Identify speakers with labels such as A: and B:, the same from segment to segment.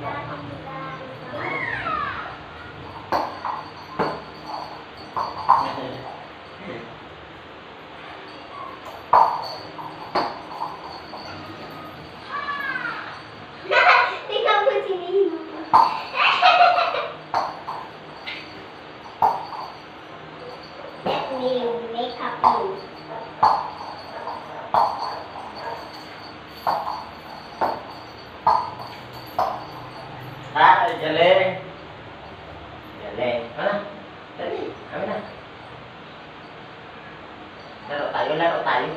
A: Tingnan mo si Nino. Let me make up you.
B: Galing. Galing. Ano? Dali. Amin na. Laro tayo, laro tayo.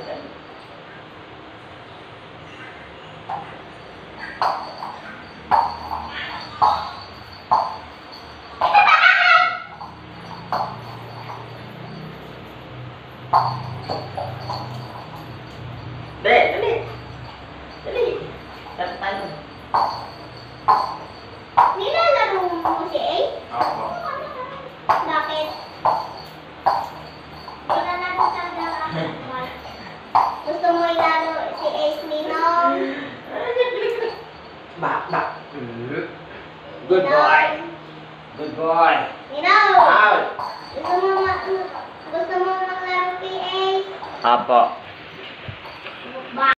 B: Dali, dali. Dali. Laro tayo.
A: Nilalaro mo si Ace?
B: Opo.
A: Bakit? Wala na rin sa lahat. Gusto mo ilaro si Ace, Ninong?
B: Bak. Good boy. Good boy.
A: Ninong!
B: Out.
A: Gusto mo maglaro kay Ace?
B: Apo.